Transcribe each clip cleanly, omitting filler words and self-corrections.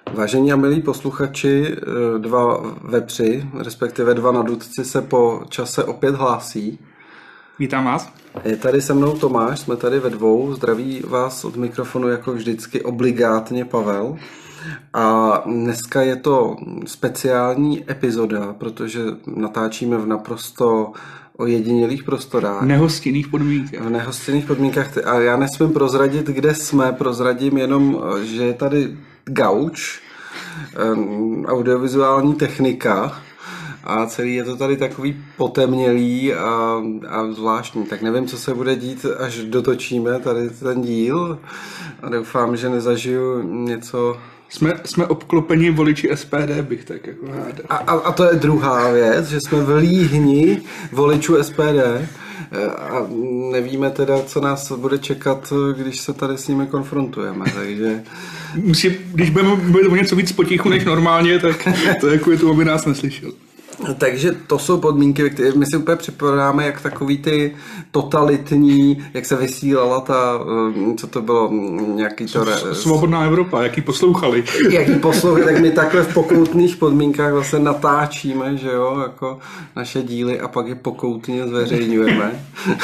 Vážení a milí posluchači, dva vepři, respektive dva nadutci se po čase opět hlásí. Vítám vás. Je tady se mnou Tomáš, jsme tady ve dvou, zdraví vás od mikrofonu jako vždycky obligátně Pavel. A dneska je to speciální epizoda, protože natáčíme v naprosto ojedinělých prostorách. V nehostinných podmínkách. V nehostinných podmínkách. A já nesmím prozradit, kde jsme, prozradím jenom, že je tady gauč, audiovizuální technika a celý je to tady takový potemnělý a zvláštní. Tak nevím, co se bude dít, až dotočíme tady ten díl a doufám, že nezažiju něco... Jsme obklopeni voliči SPD, bych tak jako hádal. A to je druhá věc, že jsme v líhni voličů SPD a nevíme teda, co nás bude čekat, když se tady s nimi konfrontujeme, takže... Když budeme mluvit o něco víc potichu než normálně, tak to jako je to, aby nás neslyšel. Takže to jsou podmínky, které my si úplně připadáme jak takový ty totalitní, jak se vysílala ta, co to bylo, nějaký to... Svobodná Evropa, jaký poslouchali. Jaký poslouchali, tak my takhle v pokoutných podmínkách vlastně natáčíme, že jo, jako naše díly a pak je pokoutně zveřejňujeme.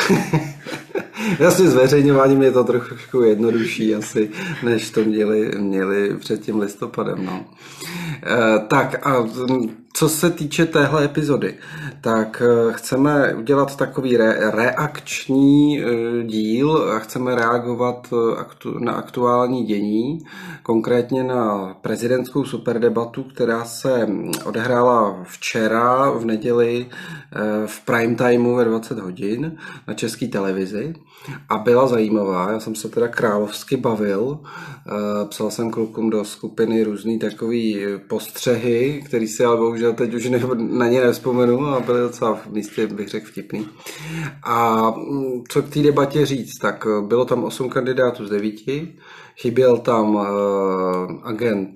Jasně, zveřejňováním je to trošku jednodušší asi, než to měli před tím listopadem, no. Tak a co se týče téhle epizody, tak chceme udělat takový reakční díl a chceme reagovat na aktuální dění, konkrétně na prezidentskou superdebatu, která se odehrála včera v neděli v prime timeu ve 20 hodin na České televizi a byla zajímavá. Já jsem se teda královsky bavil, psal jsem klukům do skupiny různý takový postřehy, který si ale bohužel teď už na ně nevzpomenu a byly docela v místě, bych řekl, vtipný. A co k té debatě říct, tak bylo tam 8 kandidátů z 9, chyběl tam agent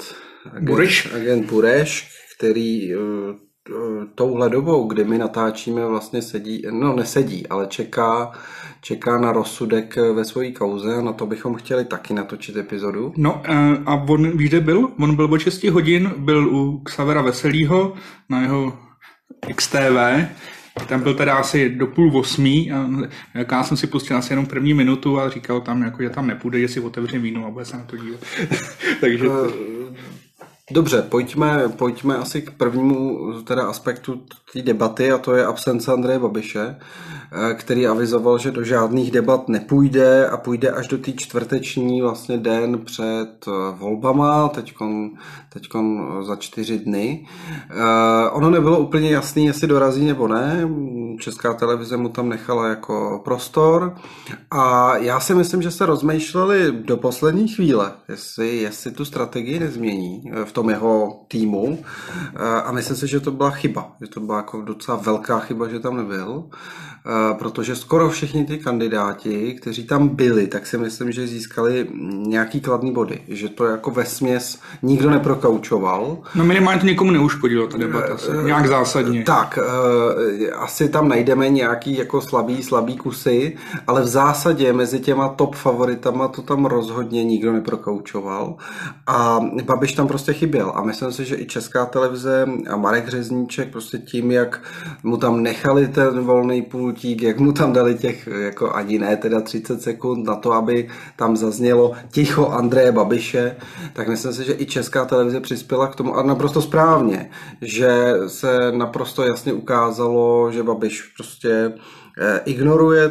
Bureš, který touhle dobou, kdy my natáčíme, vlastně nesedí, ale čeká na rozsudek ve své kauze a na to bychom chtěli taky natočit epizodu. No a on, víš, kde byl? On byl o 6 hodin, byl u Xavera Veselýho na jeho XTV, tam byl teda asi do 7:30 a já jsem si pustil asi jenom první minutu a říkal tam, jako, že tam nepůjde, že si otevře víno a bude se na to dívat. Takže... Dobře, pojďme asi k prvnímu teda aspektu té debaty a to je absence Andreje Babiše, který avizoval, že do žádných debat nepůjde a půjde až do té čtvrteční vlastně den před volbama, teďkon za 4 dny. Ono nebylo úplně jasný, jestli dorazí nebo ne, Česká televize mu tam nechala jako prostor a já si myslím, že se rozmýšleli do poslední chvíle, jestli tu strategii nezmění v tom jeho týmu a myslím si, že to byla chyba, že to byla jako docela velká chyba, že tam nebyl, protože skoro všichni ty kandidáti, kteří tam byli, tak si myslím, že získali nějaký kladný body, že to jako vesměs nikdo neprokaučoval. No minimálně to někomu neuškodilo ta debata, nějak zásadně. Tak, asi tam najdeme nějaký jako slabý kusy, ale v zásadě mezi těma top favoritama to tam rozhodně nikdo neprokaučoval a Babiš tam prostě chyběl a myslím si, že i Česká televize a Marek Řezníček prostě tím, jak mu tam nechali ten volný pultík, jak mu tam dali těch jako ani ne teda 30 sekund na to, aby tam zaznělo ticho Andreje Babiše, tak myslím si, že i Česká televize přispěla k tomu a naprosto správně, že se naprosto jasně ukázalo, že Babiš prostě ignoruje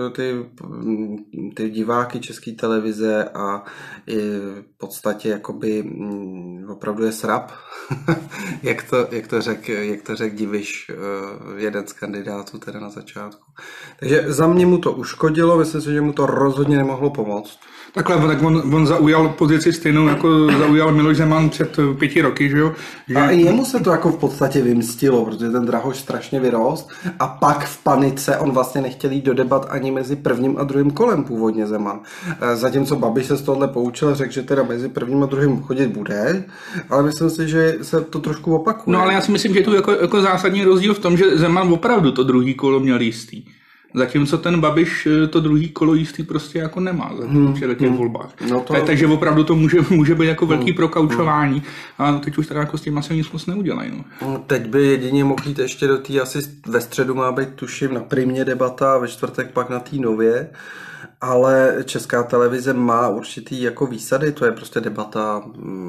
ty diváky České televize a v podstatě jakoby opravdu je srab, jak to řekl Diviš, jeden z kandidátů teda na začátku. Takže za mě mu to uškodilo, myslím si, že mu to rozhodně nemohlo pomoct. Takhle, tak on zaujal pozici stejnou, jako zaujal Miloš Zeman před 5 roky, že jo? A i jemu se to jako v podstatě vymstilo, protože ten Drahoš strašně vyrost a pak v panice on vlastně nechtěl jít do debat ani mezi prvním a druhým kolem původně Zeman. Zatímco Babiš se z tohohle poučil a řekl, že teda mezi prvním a druhým chodit bude, ale myslím si, že se to trošku opakuje. No ale já si myslím, že je tu jako zásadní rozdíl v tom, že Zeman opravdu to druhý kolo měl jistý. Zatímco ten Babiš to druhý kolo jistý prostě jako nemá v těch volbách. No takže opravdu to může být jako velký prokaučování a teď už teda jako s tím asi nic moc neudělají. No. Teď by jedině mohl jít ještě do té, asi ve středu má být tuším na Primě debata, ve čtvrtek pak na té Nově, ale Česká televize má určitý jako výsady, to je prostě debata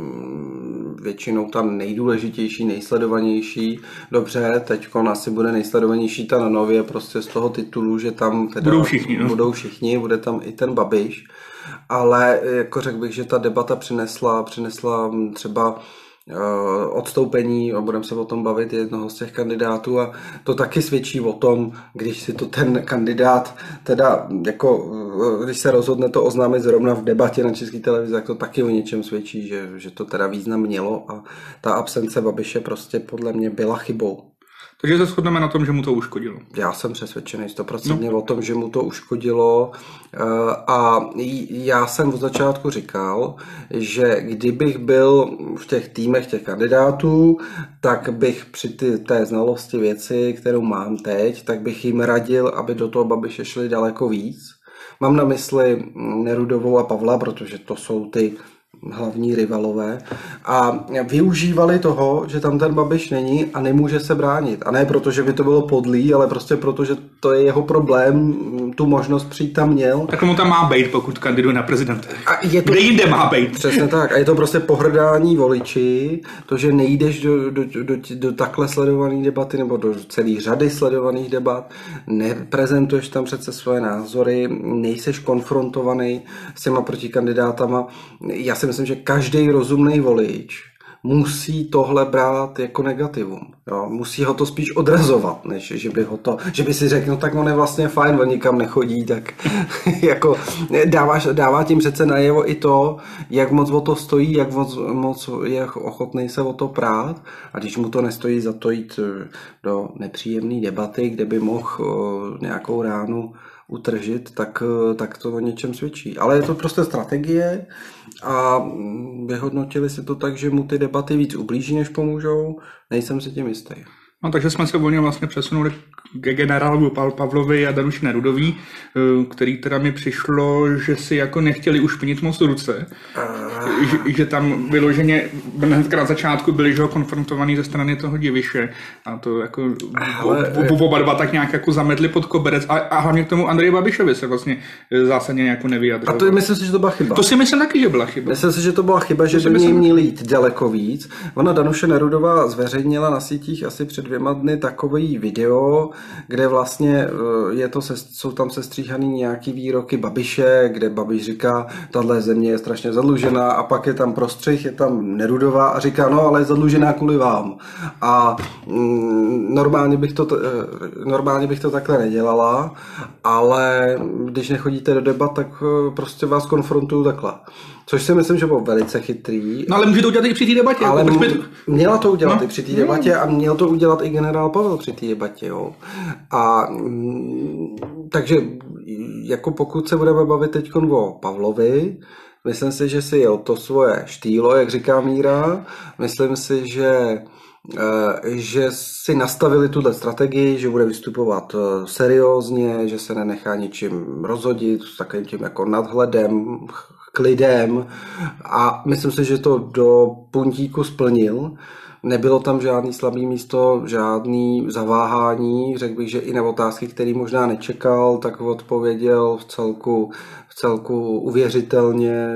většinou ta nejdůležitější, nejsledovanější. Dobře, teďkon asi bude nejsledovanější ta na Nově prostě z toho titulu, že tam teda budou všichni, bude tam i ten Babiš, ale jako řekl bych, že ta debata přinesla třeba odstoupení, a budeme se o tom bavit, jednoho z těch kandidátů a to taky svědčí o tom, když si to ten kandidát teda jako, když se rozhodne to oznámit zrovna v debatě na České televizi, tak to taky o něčem svědčí, že to teda význam mělo a ta absence Babiše prostě podle mě byla chybou. Takže se shodneme na tom, že mu to uškodilo. Já jsem přesvědčený 100% o tom, že mu to uškodilo a já jsem od začátku říkal, že kdybych byl v těch týmech těch kandidátů, tak bych při té znalosti věci, kterou mám teď, tak bych jim radil, aby do toho Babiše šli daleko víc. Mám na mysli Nerudovou a Pavla, protože to jsou ty hlavní rivalové a využívali toho, že tam ten Babiš není a nemůže se bránit. A ne proto, že by to bylo podlý, ale prostě proto, že to je jeho problém, tu možnost přijít tam měl. Tak mu tam má být, pokud kandiduje na prezidenta. Kde jinde má být? Přesně tak. A je to prostě pohrdání voliči, to, že nejdeš do takhle sledované debaty nebo do celé řady sledovaných debat, neprezentuješ tam přece svoje názory, nejseš konfrontovaný s těma protikandidátama. Já si myslím, že každý rozumný volič musí tohle brát jako negativum. Jo? Musí ho to spíš odrazovat, než že by si řekl, no tak on je vlastně fajn, on nikam nechodí, tak jako dává tím přece najevo i to, jak moc o to stojí, jak moc je ochotný se o to prát a když mu to nestojí za to jít do nepříjemné debaty, kde by mohl nějakou ránu utržit, tak to o něčem svědčí. Ale je to prostě strategie a vyhodnotili si to tak, že mu ty debaty víc ublíží, než pomůžou. Nejsem si tím jistý. No, takže jsme se volně vlastně přesunuli k generálu Pavlovi a Danuši Nerudový, který teda mi přišlo, že si jako nechtěli ušpinit moc ruce. Že tam vyloženě hnedka na začátku byli že konfrontovaný ze strany toho Diviše a to jako oba dva tak nějak jako zametli pod koberec a hlavně k tomu Andreji Babišovi se vlastně zásadně jako nevyjadřoval. A to myslím si, že to byla chyba. To si myslím taky, že byla chyba. Myslím si, že to byla chyba, že by něj měli jít daleko víc. Ona Danuše Nerudová zveřejnila na sítích asi před 2 dny takový video, kde vlastně jsou tam sestříhaný nějaký výroky Babiše, kde Babiš říká, tahle země je strašně zadlužená a pak je tam prostřih, je tam Nerudová a říká, no ale je zadlužená kvůli vám. A normálně bych to takhle nedělala, ale když nechodíte do debat, tak prostě vás konfrontuju takhle. Což si myslím, že bylo velice chytrý. No ale může to udělat i při té debatě. Ale měla to udělat i při té debatě a měl to udělat i generál Pavel při té debatě. Jo. A takže jako pokud se budeme bavit teď o Pavlovi, myslím si, že si jel to svoje štýlo, jak říká Míra. Myslím si, že si nastavili tuhle strategii, že bude vystupovat seriózně, že se nenechá ničím rozhodit, s takovým tím jako nadhledem, klidem a myslím si, že to do puntíku splnil. Nebylo tam žádný slabý místo, žádný zaváhání. Řekl bych, že i na otázky, který možná nečekal, tak odpověděl v celku uvěřitelně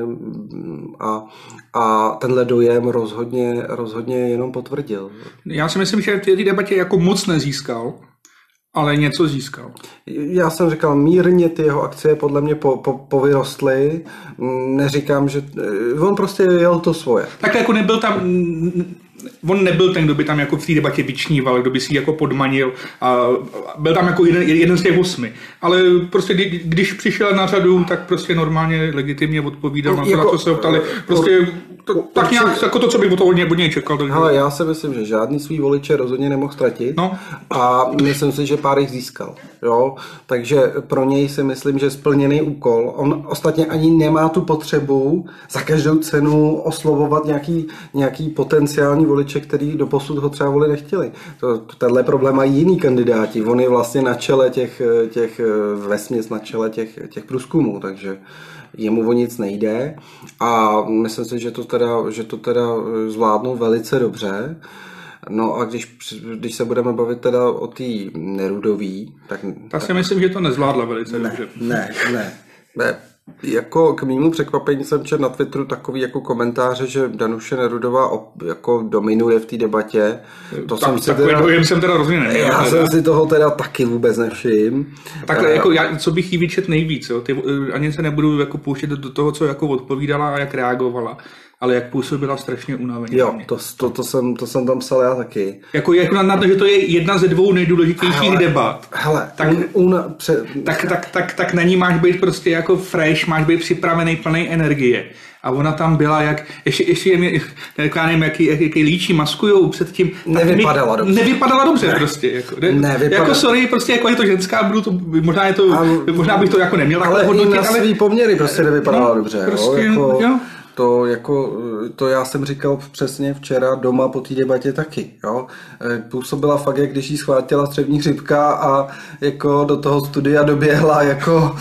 a tenhle dojem rozhodně jenom potvrdil. Já si myslím, že v té debatě jako moc nezískal, ale něco získal. Já jsem říkal, mírně ty jeho akcie podle mě povyrostly. Neříkám, že on prostě jel to svoje. Tak jako nebyl tam... On nebyl ten, kdo by tam jako v té debatě vyčníval, kdo by si jako podmanil a byl tam jako jeden z těch 8. Ale prostě když přišel na řadu, tak prostě normálně legitimně odpovídal na to, na co se ho ptali. Prostě Tak nějak jako to, co bych od něj čekal. Takže... Hele, já si myslím, že žádný svý voliče rozhodně nemohl ztratit a myslím si, že pár jich získal. Jo? Takže pro něj si myslím, že splněný úkol. On ostatně ani nemá tu potřebu za každou cenu oslovovat nějaký potenciální voliče, který doposud ho třeba volit nechtěli. Tenhle problém mají jiný kandidáti. On je vlastně na čele těch vesměs na čele těch průzkumů, takže jemu o nic nejde a myslím si, že to teda zvládnou velice dobře. No a když se budeme bavit teda o té Nerudový, tak si myslím, že to nezvládla velice dobře. Ne. Jako k mému překvapení jsem četl na Twitteru takový jako komentáře, že Danuše Nerudová jako dominuje v té debatě. To jsem teda rozumím. Já jsem si toho teda taky vůbec nevšiml. Takhle jako co bych jí vyčet nejvíc, jo? Ani se nebudu jako pouštět do toho, co jako odpovídala a jak reagovala. Ale jak působila strašně unaveně. Jo, to jsem tam psal já taky. Jako na to, že to je jedna ze dvou nejdůležitějších debat. Hele, tak na ní máš být prostě jako fresh, máš být připravený, plný energie. A ona tam byla jak, ještě já nevím, jaký líčí maskujou předtím. Nevypadala dobře prostě. Jako sorry, prostě jako je to ženská, možná bych to jako neměl takhle hodnotit. Ale i na svý poměry prostě nevypadala dobře. Prostě, jo. To já jsem říkal přesně včera doma po té debatě taky, jo. Působila fakt, jak když jí schvátila střevní chřipka a jako do toho studia doběhla jako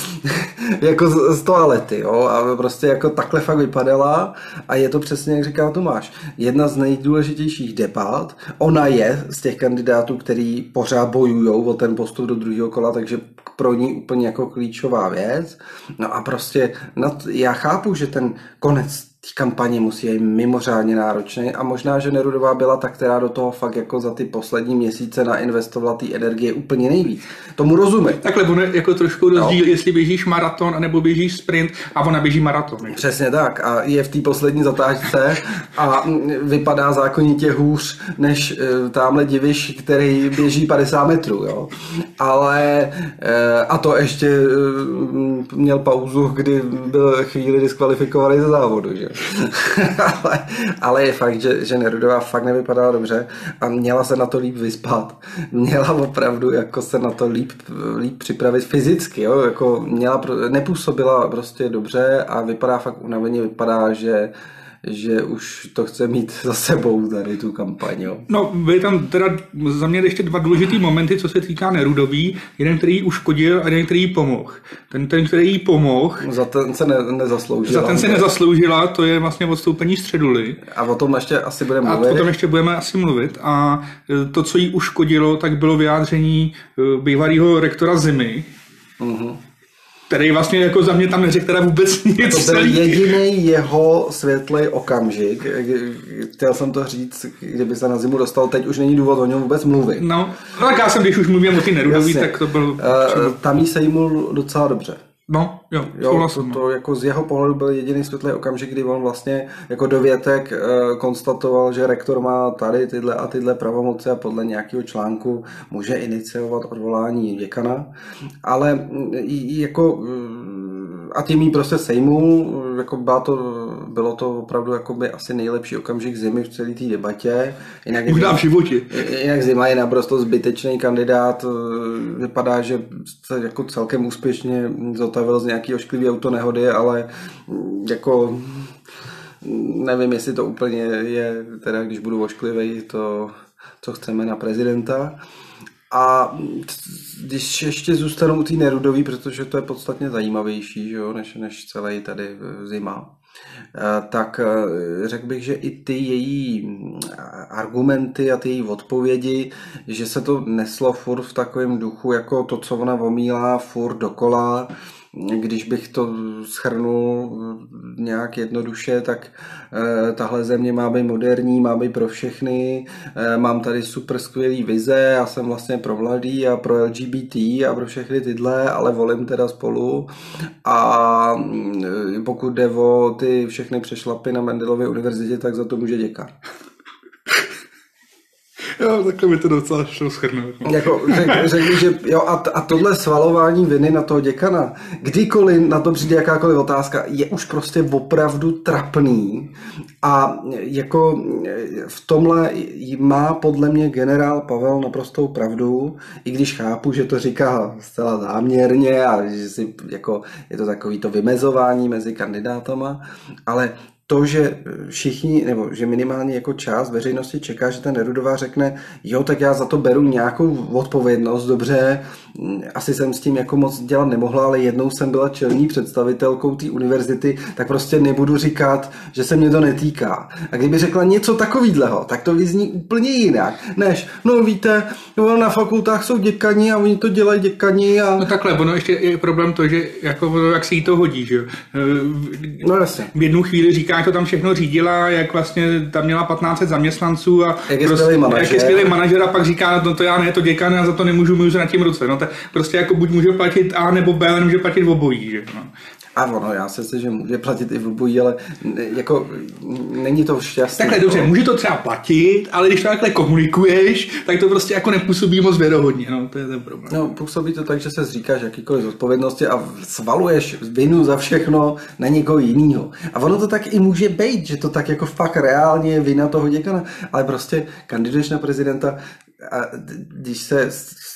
z toalety, jo. A prostě jako takhle fakt vypadala a je to přesně, jak říkal Tomáš, jedna z nejdůležitějších debat. Ona je z těch kandidátů, který pořád bojujou o ten postup do druhého kola, takže pro ní úplně jako klíčová věc. No a prostě já chápu, že ten konec kampaně musí být mimořádně náročný a možná, že Nerudová byla ta, která do toho fakt jako za ty poslední měsíce nainvestovala té energie úplně nejvíc. Tomu rozumím. Takhle on je jako trošku rozdíl, jestli běžíš maraton anebo běžíš sprint a ona běží maraton. Přesně tak a je v té poslední zatáčce a vypadá zákonitě hůř než tamhle diviš, který běží 50 metrů, jo. Ale a to ještě měl pauzu, kdy byl chvíli diskvalifikovaný ze závodu, že? ale je fakt, že Nerudová fakt nevypadala dobře a měla se na to líp vyspat. Měla opravdu jako se na to líp připravit fyzicky, jo? Jako nepůsobila prostě dobře a vypadá fakt unaveně, vypadá, že už to chce mít za sebou tady tu kampaň. Jo. No, byly tam teda za mě ještě dva důležitý momenty, co se týká Nerudový. Jeden, který jí uškodil a jeden, který jí pomohl. Ten, který jí pomohl... Za ten se nezasloužila. Za ten se nezasloužila, to je vlastně odstoupení Středuly. A o tom ještě asi budeme mluvit. A o tom ještě budeme asi mluvit. A to, co jí uškodilo, tak bylo vyjádření bývalého rektora Zimy. Který vlastně jako za mě tam neřekl teda vůbec nic. To byl jediný jeho světlý okamžik. Chtěl jsem to říct, kdyby se na Zimu dostal, teď už není důvod o něm vůbec mluvit. No tak já jsem, když už mluvím o ty Nerudový, tak to byl... Tam jí sejmul docela dobře. No, jo, to jako z jeho pohledu byl jediný světlý okamžik, kdy on vlastně jako dovětek konstatoval, že rektor má tady tyhle a tyhle pravomoci a podle nějakého článku může iniciovat odvolání děkana, ale jako a tím jí prostě sejmul, jako bylo to opravdu jakoby asi nejlepší okamžik Zimy v celé té debatě. Možná v životě. Jinak Zima je naprosto zbytečný kandidát, vypadá, že se jako celkem úspěšně zotavil z nějaký ošklivý autonehody, ale jako nevím, jestli to úplně je, teda když budu ošklivej, to, co chceme na prezidenta. A když ještě zůstanou té Nerudový, protože to je podstatně zajímavější, že jo, než celý tady Zima, tak řekl bych, že i ty její argumenty a ty její odpovědi, že se to neslo furt v takovém duchu, jako to, co ona omílá furt dokola. Když bych to shrnul nějak jednoduše, tak tahle země má být moderní, má být pro všechny, mám tady super skvělý vize, já jsem vlastně pro mladý a pro LGBT a pro všechny tyhle, ale volím teda Spolu a pokud jde o ty všechny přešlapy na Mendelově univerzitě, tak za to může děkan. Jo, takhle by to docela šlo shrnout. Jako řekli, že jo, a tohle svalování viny na toho děkana, kdykoliv na to přijde jakákoliv otázka, je už prostě opravdu trapný a jako v tomhle má podle mě generál Pavel naprostou pravdu, i když chápu, že to říká zcela záměrně a že si jako je to takový to vymezování mezi kandidátama, ale to, že všichni, nebo že minimálně jako část veřejnosti čeká, že ten Nerudová řekne, jo, tak já za to beru nějakou odpovědnost, dobře, asi jsem s tím jako moc dělat nemohla, ale jednou jsem byla čelní představitelkou té univerzity, tak prostě nebudu říkat, že se mě to netýká. A kdyby řekla něco takovýhleho, tak to vyzní úplně jinak, než, no víte, no, na fakultách jsou děkani a oni to dělají děkani a... No takhle, ono ještě je problém to, že jako, jak se jí to hodí, že jo. No jasně. V jednu chvíli říká, jak to tam všechno řídila, jak vlastně tam měla 1500 zaměstnanců a jak je skvělý manažer a pak říká, no to já ne, to děkan, já za to nemůžu, můžu na tím ruce. No to prostě jako buď může platit A nebo B, ale nemůže platit obojí, že no. A ono, já si myslím, že může platit i v obojí, ale jako není to šťastné. Takhle dobře, může to třeba platit, ale když to takhle komunikuješ, tak to prostě jako nepůsobí moc věrohodně, no, to je ten problém. No, působí to tak, že se zříkáš jakýkoliv zodpovědnosti a svaluješ vinu za všechno na někoho jinýho. A ono to tak i může být, že to tak jako fakt reálně je vina toho děkana, ale prostě kandiduješ na prezidenta a když se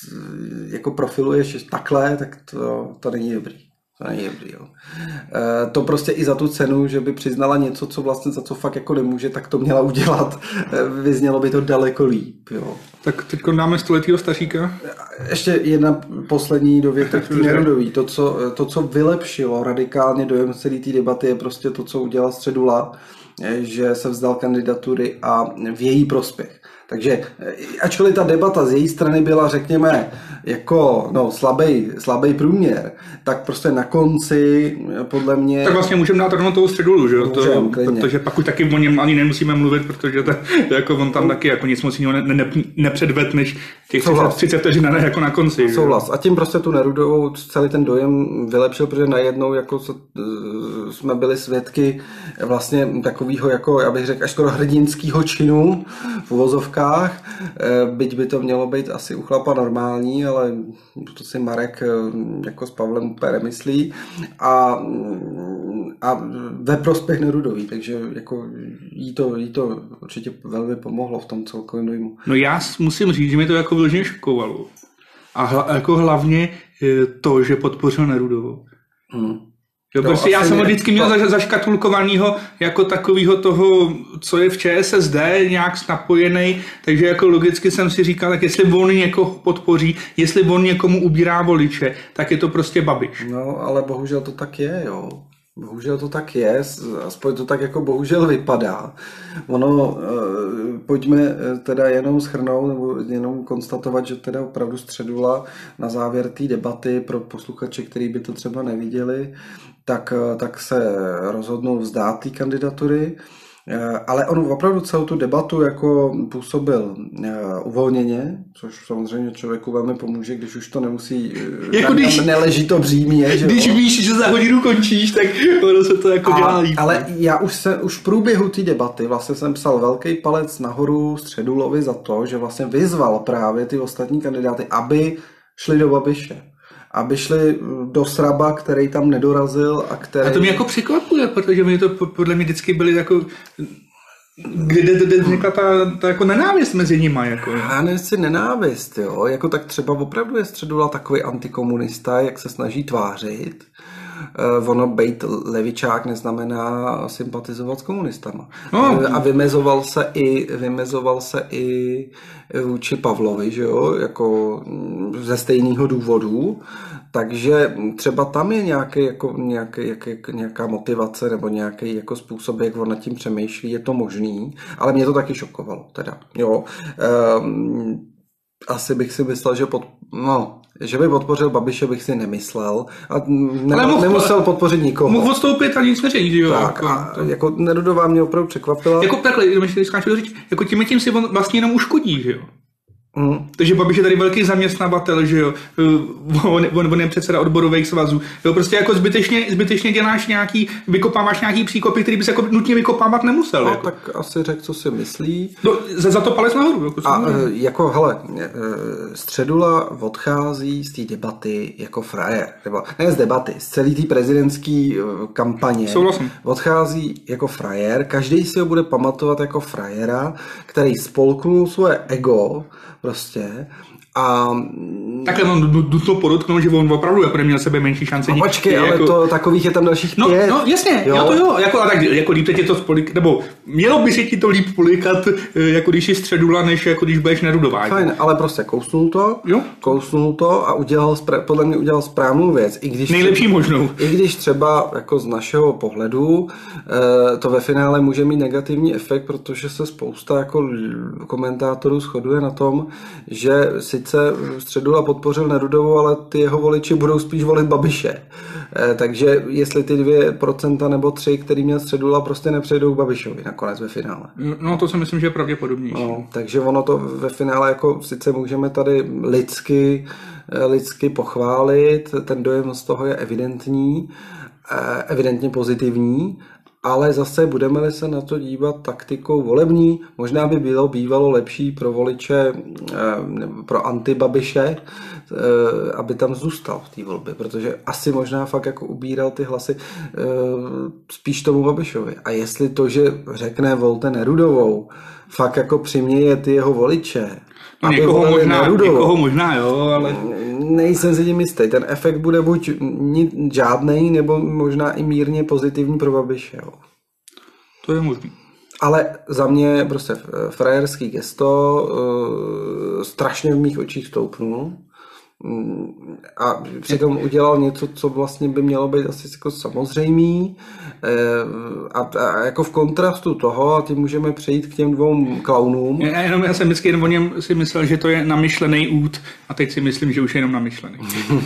jako profiluješ takhle, tak to není dobrý. To není dobrý, jo. To prostě i za tu cenu, že by přiznala něco, co vlastně za co fakt jako nemůže, tak to měla udělat. Vyznělo by to daleko líp, jo. Tak teď dáme stoletýho staříka. Ještě jedna poslední dovětek k té Nerudový. To, co vylepšilo radikálně dojem celé té debaty, je prostě to, co udělal Středula, že se vzdal kandidatury a v její prospěch. Takže ačkoliv ta debata z její strany byla, řekněme, jako slabý průměr, tak prostě na konci podle mě... Tak vlastně můžeme dát rovnou toho Středulu, že jo? Protože pak už taky o něm ani nemusíme mluvit, protože jako on tam taky jako nic moc jiného nepředved, než těch 30 vteřin jako na konci. Souhlas. A tím prostě tu Nerudovou celý ten dojem vylepšil, protože najednou jako jsme byli svědky vlastně takového, jako já bych řekl, až skoro hrdinského činu v uvozovkách. Byť by to mělo být asi u chlapa normální, ale to si Marek jako s Pavlem úplně nemyslí a ve prospěch Nerudový, takže jako jí to určitě velmi pomohlo v tom celkovém dojmu. No já musím říct, že mi to jako vyloženě šokovalo a jako hlavně to, že podpořil Nerudovou. Jo, prostě já jsem ho vždycky měl zaškatulkovanýho jako takovýho toho, co je v ČSSD, nějak napojený, takže jako logicky jsem si říkal, tak jestli on někoho podpoří, jestli on někomu ubírá voliče, tak je to prostě Babiš. No, ale bohužel to tak je, jo. Bohužel to tak je, aspoň to tak jako bohužel vypadá. Ono, pojďme teda jenom shrnout, nebo jenom konstatovat, že teda opravdu Středula na závěr té debaty pro posluchače, který by to třeba neviděli, tak se rozhodnul vzdát té kandidatury. Ale on opravdu celou tu debatu jako působil uvolněně, což samozřejmě člověku velmi pomůže, když už to nemusí, jako neleží to břímě. Když víš, že za hodinu končíš, tak ono se to jako dělá líp. Ale já už v průběhu té debaty vlastně jsem psal velký palec nahoru Středulovi za to, že vlastně vyzval právě ty ostatní kandidáty, aby šli do Babiše. Aby šli do Sraba, který tam nedorazil a který... A to mě jako překvapuje, protože mi to podle mě vždycky byly jako... Kde vznikla ta jako nenávist mezi nima, jako. Já nechci nenávist, jo. Jako tak třeba opravdu je Středula takový antikomunista, jak se snaží tvářit. Ono bejt levičák neznamená sympatizovat s komunistama. No. A vymezoval se i vůči Pavlovi, že jo, jako ze stejného důvodu. Takže třeba tam je nějaká motivace nebo nějaký jako způsob, jak on nad tím přemýšlí, je to možný, ale mě to taky šokovalo, teda, jo. Asi bych si myslel, že by podpořil Babiše, bych si nemyslel. A nemusel podpořit nikoho. Mohl odstoupit a nic neřekl. Tak, jako Nerudová mě opravdu překvapila. Jako takhle, jako tím si on vlastně jenom uškodí, že jo? Takže Babiš je tady velký zaměstnavatel, že jo, on je předseda odborových svazů, jo, prostě jako zbytečně děláš vykopáváš nějaký příkopy, který bys jako nutně vykopávat nemusel. No, jako. tak asi řekl, co si myslí. No, za to palec nahoru. Jako, hele, Středula odchází z té debaty jako frajer, nebo ne z debaty, z celé té prezidentské kampaně. Souhlasím. Odchází jako frajer, každý si ho bude pamatovat jako frajera, který spolknul svoje ego, prostě. A takhle mám nutno podotknout, že on opravdu jako neměl sebe menší šance. Počkej, ale to takových je tam dalších 5. No jasně, jo. Jako, a tak, jako líp teď je to nebo mělo by se ti to líp polikat, jako když je Středula, než jako když budeš Nerudová. Fajn, ale prostě kousnul to a podle mě udělal správnou věc. Nejlepší možnou. I když třeba jako z našeho pohledu to ve finále může mít negativní efekt, protože se spousta jako komentátorů shoduje na tom, že sice Středula podpořil Nerudovou, ale ty jeho voliči budou spíš volit Babiše. Takže jestli ty 2% nebo 3%, který měl Středula, prostě nepřejdou Babišovi nakonec ve finále. No to si myslím, že je pravděpodobnější. No, takže ono to ve finále jako sice můžeme tady lidsky pochválit, ten dojem z toho je evidentně pozitivní, ale zase budeme-li se na to dívat taktikou volební, možná by bylo bývalo lepší pro voliče, pro antibabiše, aby tam zůstal v té volbě, protože asi možná fakt jako ubíral ty hlasy spíš tomu Babišovi. A jestli to, že řekne volte Nerudovou, fakt jako přiměje ty jeho voliče, no, někoho možná, jo, ale nejsem si tím jistý. Ten efekt bude buď žádnej, nebo možná i mírně pozitivní pro Babiše. Jo. To je možný. Ale za mě prostě frajerský gesto strašně v mých očích stoupnul. A přitom udělal něco, co vlastně by mělo být asi jako samozřejmý a jako v kontrastu toho, a tím můžeme přejít k těm 2 klaunům. Já jsem vždycky o něm si myslel, že to je namyšlený út a teď si myslím, že už je jenom namyšlený.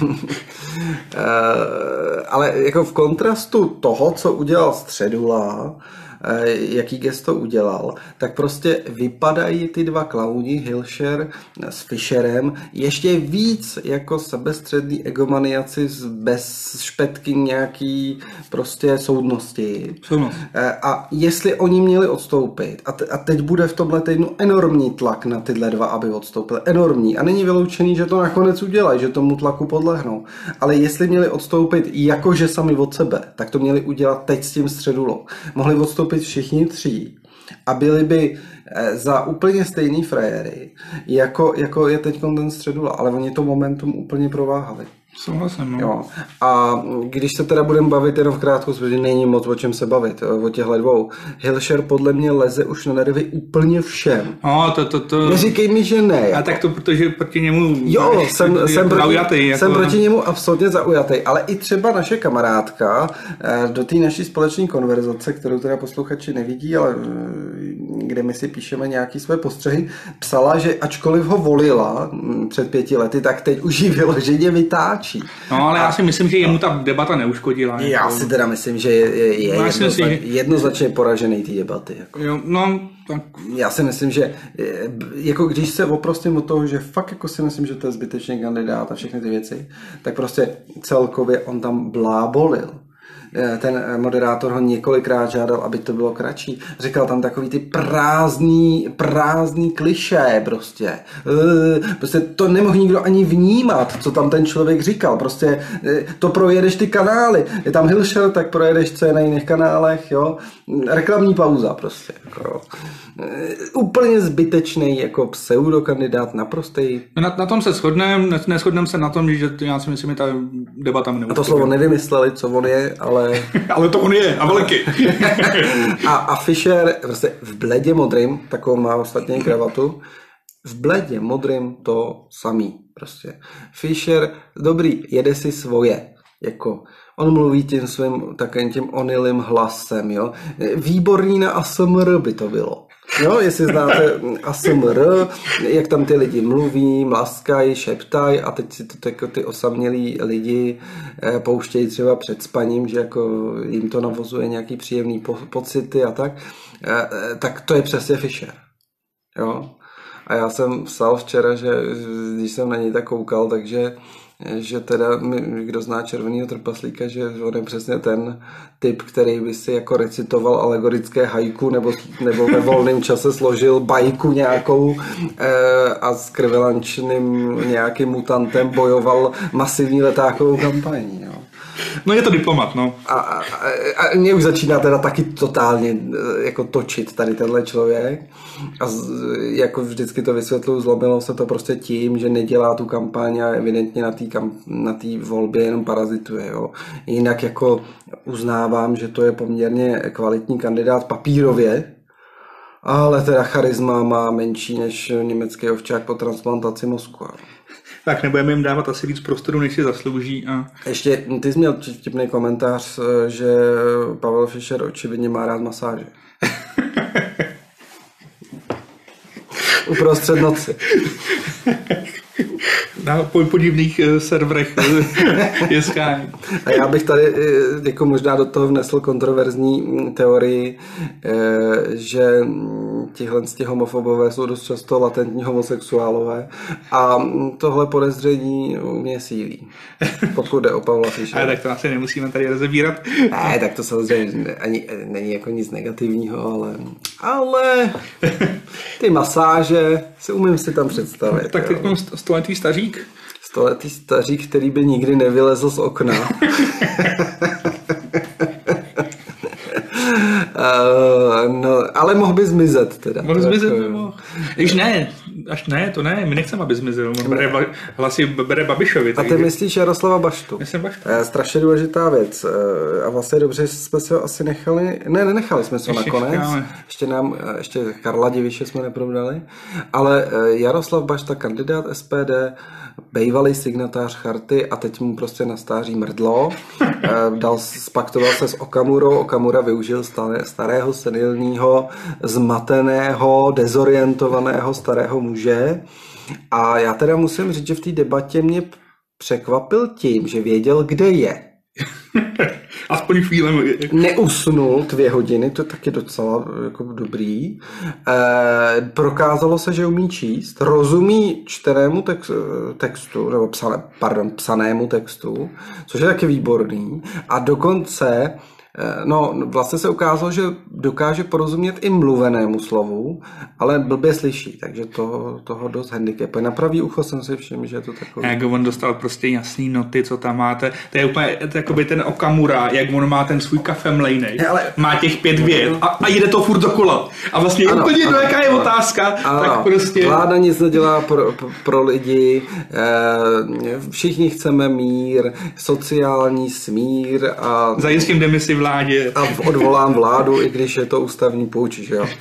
Ale jako v kontrastu toho, co udělal Středula, jaký gesto udělal, tak prostě vypadají ty 2 klauni, Hilšer s Fischerem, ještě víc jako sebestřední egomaniaci bez špetky nějaký prostě soudnosti. A jestli oni měli odstoupit, a teď bude v tomhle týdnu enormní tlak na tyhle 2, aby odstoupili, enormní, a není vyloučený, že to nakonec udělají, že tomu tlaku podlehnou, ale jestli měli odstoupit jakože sami od sebe, tak to měli udělat teď s tím Středulou. Mohli odstoupit všichni 3 a byli by za úplně stejný frajery, jako je teď ten Středula, ale oni to momentum úplně prováhali. Souhlasím, no. Jo. A když se teda budeme bavit jenom v krátkosti, protože není moc o čem se bavit, o těchto 2. Hilšer podle mě leze už na nervy úplně všem. No, to... Neříkej mi, že ne. A tak to, protože proti němu... Jo, jsem proti němu absolutně zaujatý, ale i třeba naše kamarádka do té naší společné konverzace, kterou teda posluchači nevidí, ale kde my si píšeme nějaký své postřehy, psala, že ačkoliv ho volila před 5 lety, tak teď už ji vyloženě vytáčí. No, ale já si myslím, že jemu ta debata neuškodila. Já si teda myslím, že je jednoznačně poražený té debaty. Jako. Jo, no, tak. Já si myslím, že jako když se oprostím od toho, že fakt jako si myslím, že to je zbytečný kandidát a všechny ty věci, tak prostě celkově on tam blábolil. Ten moderátor ho několikrát žádal, aby to bylo kratší. Říkal tam takový ty prázdný klišé prostě. Prostě to nemohl nikdo ani vnímat, co tam ten člověk říkal. Prostě to projedeš ty kanály. Je tam Hilšer, tak projedeš, co je na jiných kanálech, jo. Reklamní pauza prostě. Jako, jo. Úplně zbytečný jako pseudokandidát, naprostý. Na tom se neshodneme se na tom, že já si myslím, že ta debata neuškodila. A to slovo nevymysleli, co on je, ale... ale to on je, a velký. a Fischer prostě v bledě modrým, takovou má ostatně kravatu, v bledě modrým to samý prostě. Fischer, dobrý, jede si svoje, jako... On mluví tím svým takovým tím onilým hlasem, jo. Výborný na ASMR by to bylo. Jo, jestli znáte ASMR, jak tam ty lidi mluví, mlaskají, šeptají a teď si to jako ty osamělí lidi pouštějí třeba před spaním, že jako jim to navozuje nějaký příjemný pocity a tak to je přesně Fischer. Jo. A já jsem psal včera, že když jsem na něj tak koukal, takže že teda, kdo zná Červenýho trpaslíka, že on je přesně ten typ, který by si jako recitoval alegorické haiku nebo ve volném čase složil bajku nějakou a s krvelančným nějakým mutantem bojoval masivní letákovou kampaní. Jo. No je to diplomat, no. A mě už začíná teda taky totálně jako točit tady tenhle člověk a jako vždycky to vysvětluju, zlomilo se to prostě tím, že nedělá tu kampaň a evidentně na té volbě jenom parazituje. Jo. Jinak jako uznávám, že to je poměrně kvalitní kandidát papírově, ale teda charisma má menší než německý ovčák po transplantaci mozku. Tak nebudeme jim dávat asi víc prostoru, než si zaslouží. A... Ještě, ty jsi měl vtipný komentář, že Pavel Fischer očividně má rád masáže. Uprostřed noci. Na podivných serverech je Sky. A já bych tady jako možná do toho vnesl kontroverzní teorii, že tihle homofobové jsou dost často latentní homosexuálové a tohle podezření mě sílí, pokud jde o Pavla Fischera. Ale tak to asi nemusíme tady rozebírat. Ne, tak to samozřejmě ani není jako nic negativního, ale ty masáže si umím si tam představit. Tak teď mám stoletý stařík. Stoletý stařík, který by nikdy nevylezl z okna. No, ale mohl by zmizet teda. Mohl zmizet, nebo? Když ne, až ne, to ne, my nechceme, aby zmizel. Hlasy bere Babišovi. A ty myslíš Jaroslava Baštu? Myslím Baštu. Strašně důležitá věc. A vlastně dobře jsme se ho asi nechali. Ne, nenechali jsme se ho nakonec. Ještě Karla Diviše jsme neprodali. Ale Jaroslav Bašta, kandidát SPD, bejvalý signatář charty a teď mu prostě na stáří mrdlo. Spaktoval se s Okamurou. Okamura využil starého, senilního, zmateného, dezorientovaného starého muže. A já teda musím říct, že v té debatě mě překvapil tím, že věděl, kde je. Aspoň chvíli. Neusnul 2 hodiny, to je taky docela jako dobrý. Prokázalo se, že umí číst, rozumí čtenému textu, nebo psanému textu, což je taky výborný. A dokonce vlastně se ukázalo, že dokáže porozumět i mluvenému slovu, ale blbě slyší, takže toho dost handicapuje. Na pravý ucho jsem si všiml, že je to takový. Jak on dostal prostě jasný noty, co tam máte. To je úplně jakoby ten Okamura, jak on má ten svůj kafemlejnej. Má těch 5 vět a jde to furt dokola. A vlastně ano, úplně jedno, jaká je otázka, tak prostě... Vláda nic nedělá pro lidi, všichni chceme mír, sociální smír a... Zajistím demisi vládě. A odvolám vládu, i když je to ústavní půjč, že jo.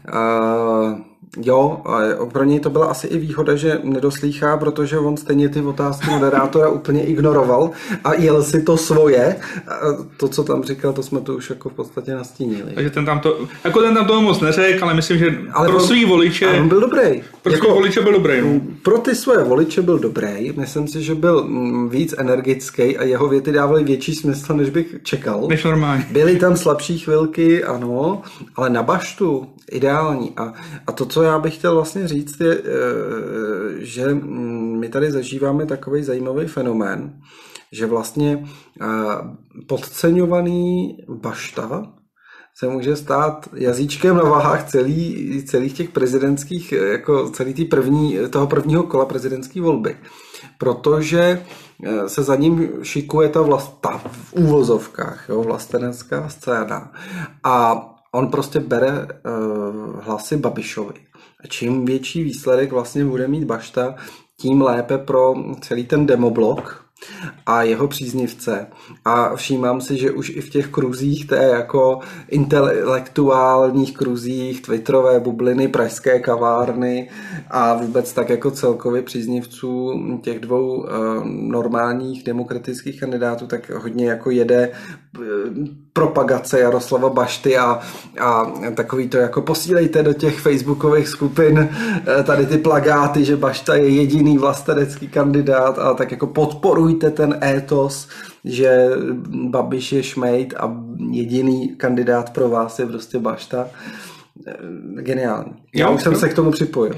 A pro něj to byla asi i výhoda, že nedoslýchá, protože on stejně ty otázky moderátora úplně ignoroval a jel si to svoje. A to, co tam říkal, to jsme to už jako v podstatě nastínili. Takže ten tam to moc neřekl, ale myslím, že pro svý voliče... On byl dobrý. Pro svý voliče byl dobrý. No. Pro ty svoje voliče byl dobrý. Myslím si, že byl víc energický a jeho věty dávaly větší smysl, než bych čekal. Než normálně. Byly tam slabší chvilky, ano, ale na Baštu ideální. A to, co já bych chtěl vlastně říct, je, že my tady zažíváme takový zajímavý fenomén, že vlastně podceňovaný Bašta se může stát jazyčkem na váhách celých těch prezidentských, jako toho prvního kola prezidentské volby. Protože se za ním šikuje ta v úvozovkách, vlastenecká scéna. A on prostě bere hlasy Babišovi. A čím větší výsledek vlastně bude mít Bašta, tím lépe pro celý ten demoblok a jeho příznivce. A všímám si, že už i v těch kruzích, té jako intelektuálních kruzích, twitterové bubliny, pražské kavárny a vůbec tak jako celkově příznivců těch 2 normálních demokratických kandidátů, tak hodně jako jede propagace Jaroslava Bašty a takový to jako posílejte do těch facebookových skupin tady ty plagáty, že Bašta je jediný vlastenecký kandidát a tak jako podporujte ten étos, že Babiš je šmejd a jediný kandidát pro vás je prostě Bašta. Geniální. Já už jsem se k tomu připojil.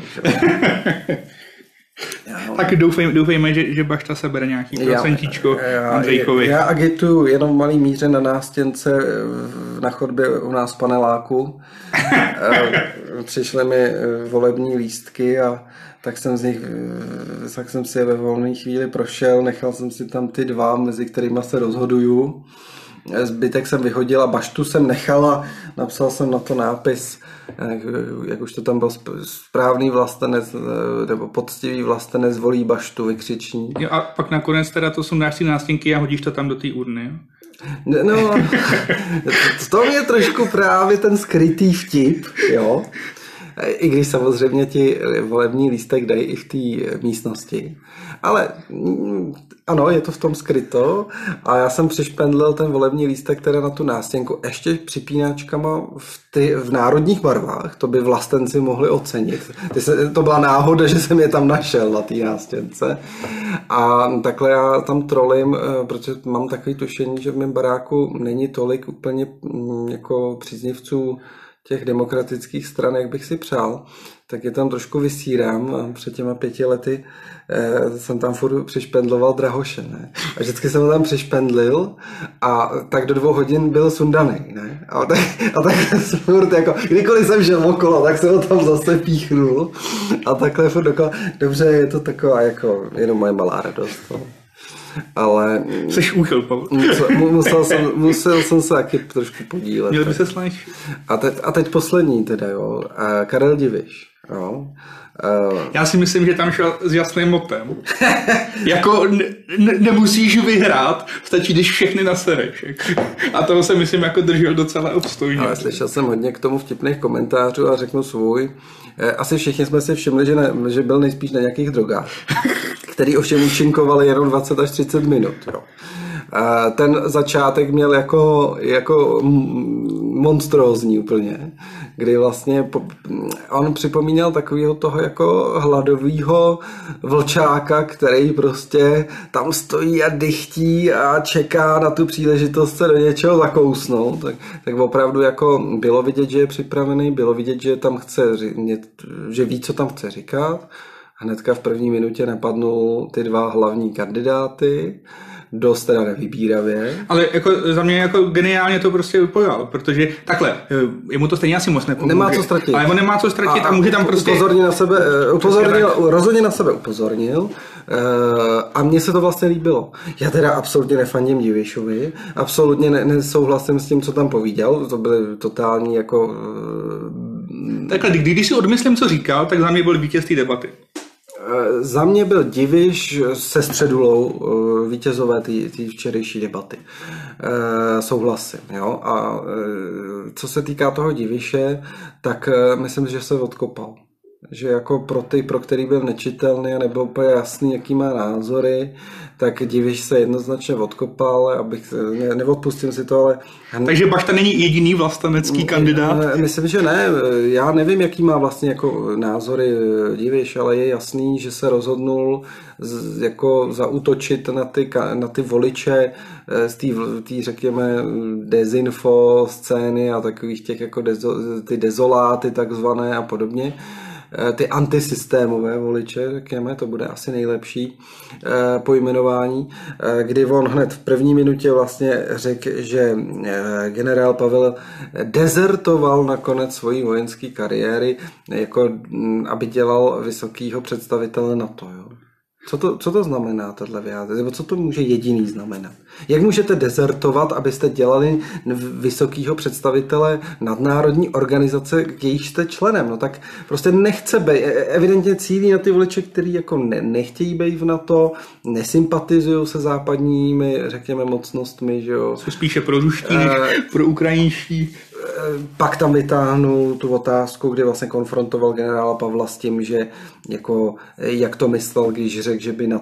Tak doufejme, že Bašta sebere nějaký procentíčko Andrejkovi. Já agituju jenom v malý míře na nástěnce na chodbě u nás v paneláku. Přišly mi volební lístky a tak jsem si je ve volné chvíli prošel, nechal jsem si tam ty dva, mezi kterými se rozhoduju. Zbytek jsem vyhodil a Baštu jsem nechal a napsal jsem na to nápis, jak už to tam byl, správný vlastenec nebo poctivý vlastenec volí Baštu, vykřičník. Jo, a pak nakonec teda to sundáš si nástěnky a hodíš to tam do té urny, jo? No, to je trošku právě ten skrytý vtip, jo. I když samozřejmě ti volební lístek dají i v té místnosti. Ale ano, je to v tom skryto a já jsem přišpendlil ten volební lístek teda na tu nástěnku ještě připínačkama v národních barvách, to by vlastenci mohli ocenit. To byla náhoda, že jsem je tam našel na té nástěnce a takhle já tam trolím, protože mám takový tušení, že v mém baráku není tolik úplně jako příznivců těch demokratických stran, jak bych si přál, tak je tam trošku vysírám a před těma 5 lety jsem tam furt přišpendloval Drahoše, ne? A vždycky jsem ho tam přišpendlil a tak do 2 hodin byl sundaný, ne? A tak furt jako, kdykoliv jsem šel okolo, tak jsem ho tam zase píchnul a takhle furt dokola. Dobře, je to taková jako jenom moje malá radost, no. Ale jseš úchyl, Pavel. musel jsem se taky trošku podílet. Měl by se snažit. A teď poslední teda, jo. Karel Diviš, jo. Já si myslím, že tam šel s jasným motem. Jako nemusíš vyhrát, stačí, když všechny nasereš. A toho se myslím jako držel docela obstojně. Ale slyšel jsem hodně k tomu vtipných komentářů a řeknu svůj. Asi všichni jsme si všimli, že byl nejspíš na nějakých drogách, který ovšem účinkovali jenom 20 až 30 minut. Jo. Ten začátek měl jako monstrózní úplně, kdy vlastně on připomínal takového toho jako hladovýho vlčáka, který prostě tam stojí a dychtí a čeká na tu příležitost se do něčeho zakousnout. Tak opravdu jako bylo vidět, že je připravený, bylo vidět, že tam že ví, co tam chce říkat. Hnedka v první minutě napadnul ty 2 hlavní kandidáty, dost teda nevybíravě. Ale jako za mě jako geniálně to prostě vypojal, protože takhle, jemu to stejně asi moc nepomůže. Nemá co ztratit. Ale on nemá co ztratit a může tam prostě... Rozhodně na sebe upozornil a mně se to vlastně líbilo. Já teda absolutně nefandím Divišovi, absolutně nesouhlasím s tím, co tam povídal, to byly totální jako... Takhle, když si odmyslím, co říkal, tak za mě byl vítěz té debaty. Za mě byl Diviš se Středulou vítězové té včerejší debaty. Souhlasím. Jo? A co se týká toho Diviše, tak myslím, že se odkopal. Že jako pro který byl nečitelný a nebyl úplně jasný, jaký má názory, tak Diviš se jednoznačně odkopal, abych neodpustím si to, ale... Takže Bašta není jediný vlastenecký kandidát? Myslím, že ne. Já nevím, jaký má vlastně jako názory Diviš, ale je jasný, že se rozhodnul jako zaútočit na ty voliče z té řekněme dezinfo scény a takových těch jako ty dezoláty takzvané a podobně. Ty antisystémové voliče, řekněme, to bude asi nejlepší pojmenování, kdy on hned v první minutě vlastně řekl, že generál Pavel dezertoval nakonec svojí vojenské kariéry, jako aby dělal vysokýho představitele NATO. Jo. Co to znamená, tohle vyjádření? Nebo co to může jediný znamenat? Jak můžete dezertovat, abyste dělali vysokýho představitele nadnárodní organizace, k jejíž jste členem? No tak prostě nechce být. Evidentně cílí na ty voliče, který jako nechtějí být v NATO, nesympatizují se západními, řekněme, mocnostmi, že jo. Jsou spíše pro ruští než pro ukrajinští. Pak tam vytáhnul tu otázku, kdy vlastně konfrontoval generála Pavla s tím, že jako, jak to myslel, když řekl,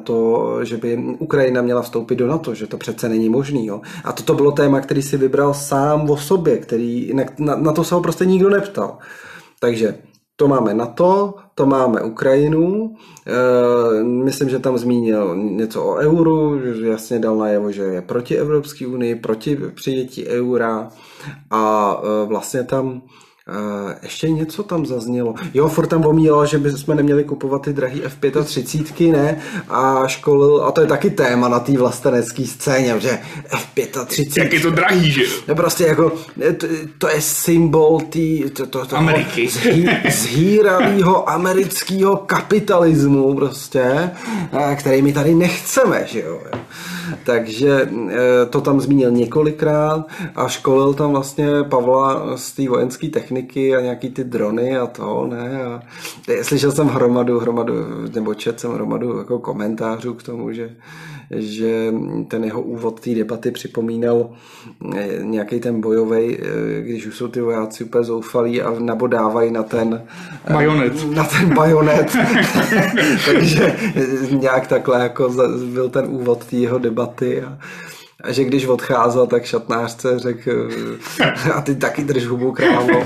že by Ukrajina měla vstoupit do NATO, že to přece není možný. Jo? A toto bylo téma, který si vybral sám o sobě, který na to se ho prostě nikdo neptal. Takže to máme NATO, to máme Ukrajinu, myslím, že tam zmínil něco o euru, že jasně dal najevo, že je proti Evropské unii, proti přijetí eura a vlastně tam Ještě něco tam zaznělo. Jo, furt tam omílal, že bychom neměli kupovat ty drahý F35, ne? A školil, a to je taky téma na té vlastenecké scéně, že F35... Jak je to drahý, že? Prostě jako, to je symbol Ameriky. Zhýralýho amerického kapitalismu prostě, který my tady nechceme, že jo. Takže to tam zmínil několikrát a školil tam vlastně Pavla z té vojenské techniky a nějaký ty drony a to, ne. A slyšel jsem hromadu, nebo četl jsem hromadu jako komentářů k tomu, že ten jeho úvod té debaty připomínal nějaký ten bojovej, když už jsou ty vojáci úplně zoufalí a nabodávají na ten bajonet. Takže nějak takhle jako byl ten úvod té jeho debaty a že když odcházel, tak šatnářce řekl a ty taky drž hubu, krávo.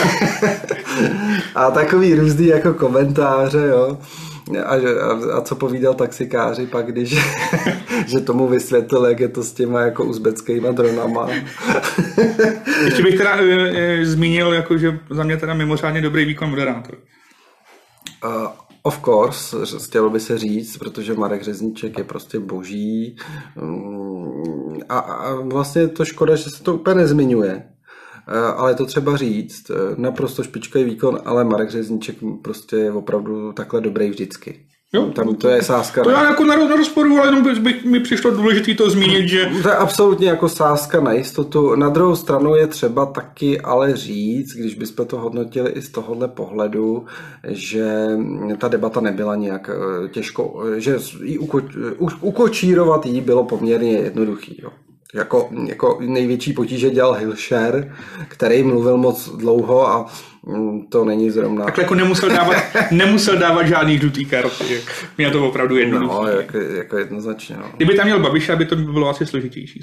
A takový různý jako komentáře, jo. A co povídal taxikáři pak, když že tomu vysvětlil, jak je to s těma jako uzbeckýma dronama. Ještě bych teda zmínil, jako, že za mě teda mimořádně dobrý výkon moderátor. Of course, chtělo by se říct, protože Marek Řezníček je prostě boží a vlastně je to škoda, že se to úplně nezmiňuje. Ale je to třeba říct, naprosto špičkový výkon, ale Marek Řezníček prostě je opravdu takhle dobrý vždycky. Jo, tam to je sázka. To já jako na rozporu, ale jenom by mi přišlo důležité to zmínit, že... To je absolutně jako sázka na jistotu. Na druhou stranu je třeba taky ale říct, když bychom to hodnotili i z tohohle pohledu, že ta debata nebyla nějak těžko, že ukočírovat jí bylo poměrně jednoduchý, jo. Jako největší potíže dělal Hilšer, který mluvil moc dlouho a to není zrovna... Tak jako nemusel dávat žádný žlutý karty. Mě to opravdu jednoduché. No, jako jednoznačně. No. Kdyby tam měl Babiše, aby to bylo asi složitější.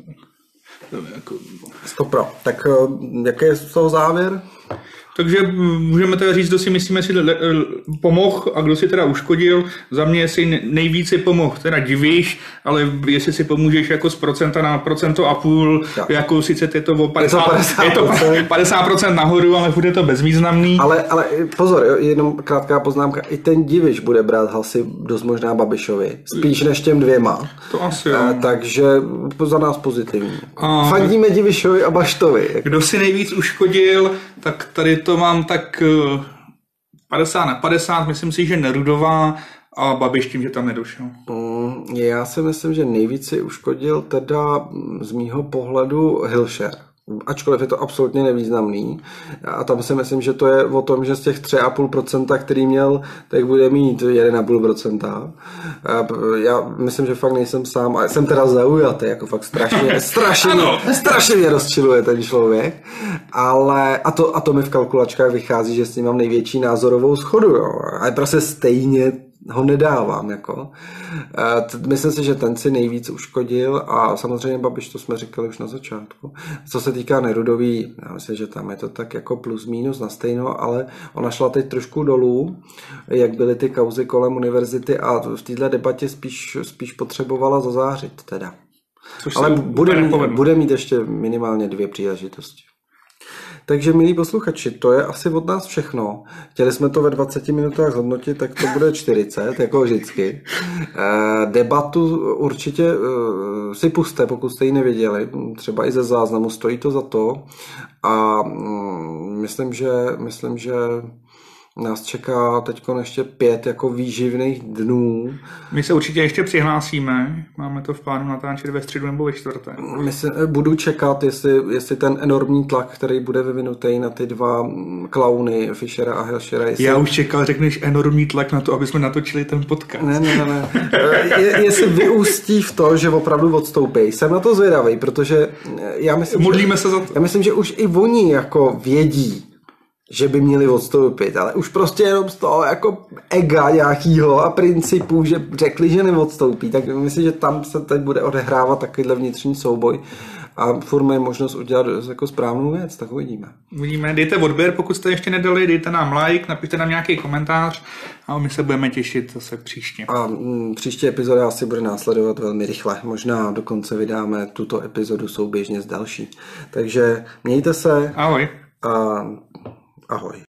Tak jaký je z toho závěr? Takže můžeme teda říct, kdo si myslíme, si pomohl a kdo si teda uškodil. Za mě si nejvíc si pomohl teda Diviš, ale jestli si pomůžeš jako z procenta na 1,5%, jako sice je to o 50% nahoru, ale bude to bezvýznamný. Ale pozor, jo, jenom krátká poznámka, i ten Diviš bude brát hlasy dost možná Babišovi, spíš než těm dvěma. To asi jo. Takže za nás pozitivní. Fandíme Divišovi a Baštovi. Kdo si nejvíc uškodil, tak tady to mám tak 50/50, myslím si, že Nerudová a Babiš tím, že tam nedošel. Já si myslím, že nejvíc si uškodil teda z mýho pohledu Hilšer. Ačkoliv je to absolutně nevýznamný. A tam si myslím, že to je o tom, že z těch 3,5%, který měl, tak bude mít 1,5%. Já myslím, že fakt nejsem sám, a jsem teda zaujatý, jako fakt strašně mě rozčiluje ten člověk. Ale, a to mi v kalkulačkách vychází, že s ním mám největší názorovou shodu, jo. Ale prostě stejně ho nedávám, jako. Myslím si, že ten si nejvíc uškodil a samozřejmě Babiš, to jsme říkali už na začátku. Co se týká Nerudový, já myslím, že tam je to tak jako plus minus na stejno, ale ona šla teď trošku dolů, jak byly ty kauzy kolem univerzity a v této debatě spíš potřebovala zazářit teda. Ale bude mít ještě minimálně 2 příležitosti. Takže, milí posluchači, to je asi od nás všechno. Chtěli jsme to ve 20 minutách zhodnotit, tak to bude 40, jako vždycky. Debatu určitě si pusťte, pokud jste ji neviděli, třeba i ze záznamu, stojí to za to. A myslím, že nás čeká teď ještě 5 jako výživných dnů. My se určitě ještě přihlásíme. Máme to v plánu natáčet ve středu nebo ve čtvrtek. Budu čekat, jestli ten enormní tlak, který bude vyvinutý na ty 2 klauny, Fischera a Hilšera. Já už čekal, řekneš enormní tlak na to, aby jsme natočili ten podcast. Ne. Jestli vyústí v to, že opravdu odstoupí. Jsem na to zvědavý, protože modlíme se za to. Já myslím, že už i oni jako vědí, že by měli odstoupit, ale už prostě jenom z toho jako ega nějakýho a principů, že řekli, že neodstoupí, tak myslím, že tam se teď bude odehrávat takovýhle vnitřní souboj a furt mají možnost udělat jako správnou věc, tak uvidíme. Dejte odběr, pokud jste ještě nedali, dejte nám like, napište nám nějaký komentář a my se budeme těšit zase příště. A příští epizoda asi bude následovat velmi rychle, možná dokonce vydáme tuto epizodu souběžně s další. Takže mějte se. Ahoj. A Ahoj.